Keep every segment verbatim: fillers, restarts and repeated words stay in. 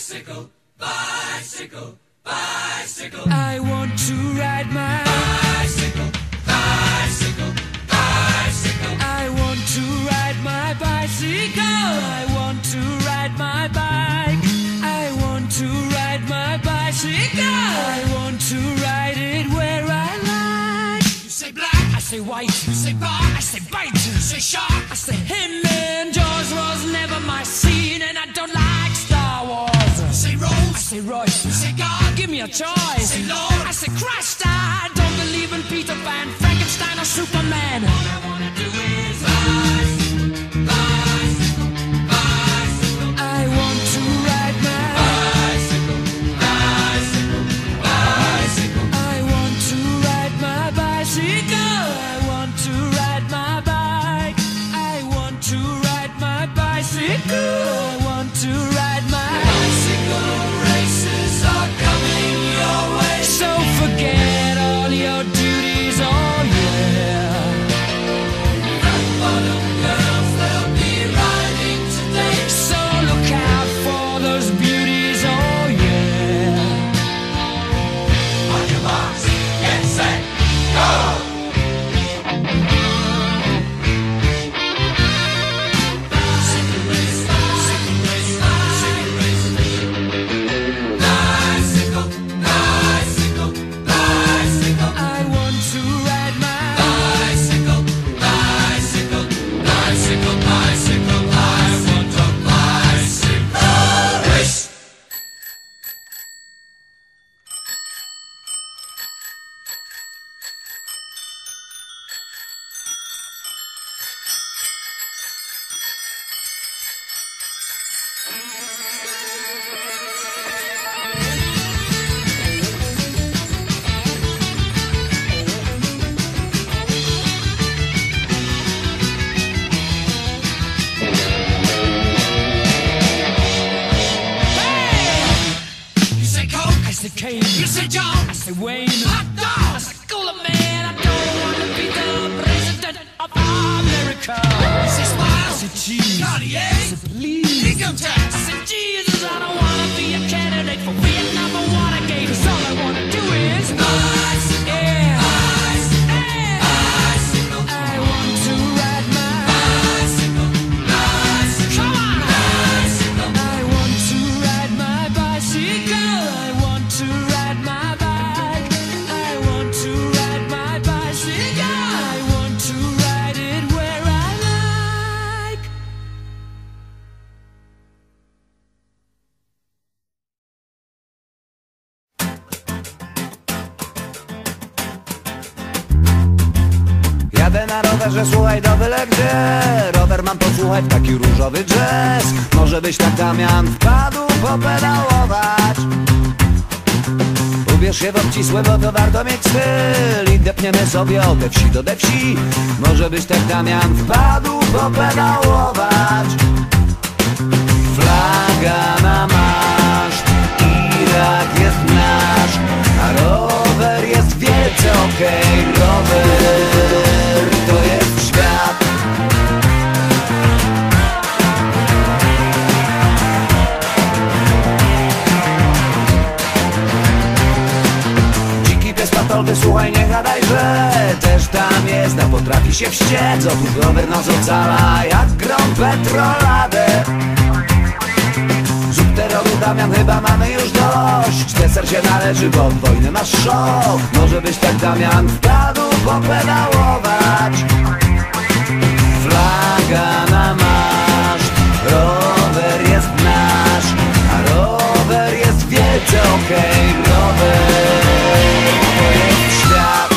Bicycle, bicycle, bicycle. I want to ride my bicycle, bicycle, bicycle. I want to ride my bicycle. I want to ride my bike. I want to ride my bicycle. I want to ride it where I like. You say black, I say white. you say bar, I say bite. you say shark, I say him and Jaws was never my scene, and I don't like Star Wars. you say rose, I say Royce. you say God, Give me a choice. say Lord. I say Christ. I don't believe in Peter Pan, Frankenstein, or Superman. All I wanna do is bicycle, bicycle, bicycle. I want to ride my Bicycle, bicycle, bicycle. I want to ride my bicycle. I want to ride my bike. I want to ride my bicycle. I want to ride my Bicycle races are coming your way. So forget all your duties, oh yeah. Rock bottom girls, they'll be riding today. So look out for those beauties, oh yeah. On your marks, get set, go! Bicycle race, bicycle race, bicycle race. Bicycle, bicycle, bicycle. I want to ride my Bicycle, bicycle, bicycle, bicycle. I want a bicycle race. You say Coke, I say Kane, you say John, I say Wayne, hot I dog. say Cooler Man. I don't want to be the president of America. You say I Smile, say cheese, I Cartier, say please. income I tax. say Jesus, I don't want to be a candidate for Vietnam or Watergate. 'Cause all I want to do is Bicycle, yeah, bicycle, yeah. bicycle, I want to ride my bicycle, bicycle, come on. bicycle. I want to ride my bicycle. I want to ride my bike. I want to ride my bicycle. I want to ride it where I like. Jadę na rowerze, słuchaj, do byle gdzie. Rower mam, posłuchaj, w taki różowy jazz. Może byś tak, Damian, wpadł popedałować. Ubierz się w obcisłe, bo to warto mieć styl. I depniemy sobie ode wsi do de wsi. Może byś tak, Damian, wpadł popedałować. Flaga na maszt, Irak jest nasz, a rower jest wielce okej. Rower to jest świat. Dziki pies patolny, słuchaj, nie gadaj, że też tam jest, a potrafi się wściec. Otóż rower nas ocala jak grom petroladę. Zup terroru, Damian, chyba mamy już dość. Deser się należy, bo od wojny masz szok. Może byś tak, Damian, wpadł popedałować. Flaga na maszt, rower jest nasz, a rower jest wielce okej. Rower to jest świat.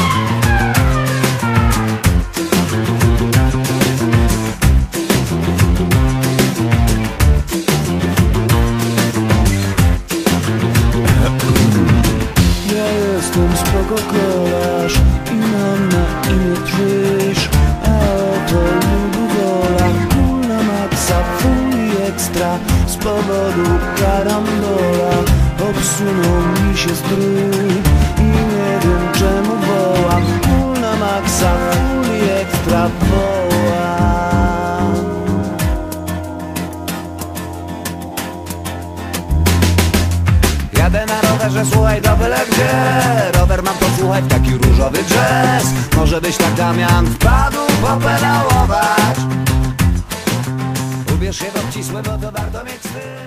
Ja jestem spoko kolarz i mam na imię Trish, a oto lubu wola, cool na maksa, full i ekstra. Z powodu karambola popsunął mi się strój i nie wiem czemu wołam. Cool na maksa, full i ekstra wołam. Jadę na rowerze, słuchaj, do byle gdzie. Rower mam, posłuchaj, w taki różowy jazz. Może byś tak, Damian, wpadł popedałować. Ubierz się w obcisłe, bo to warto mieć styl.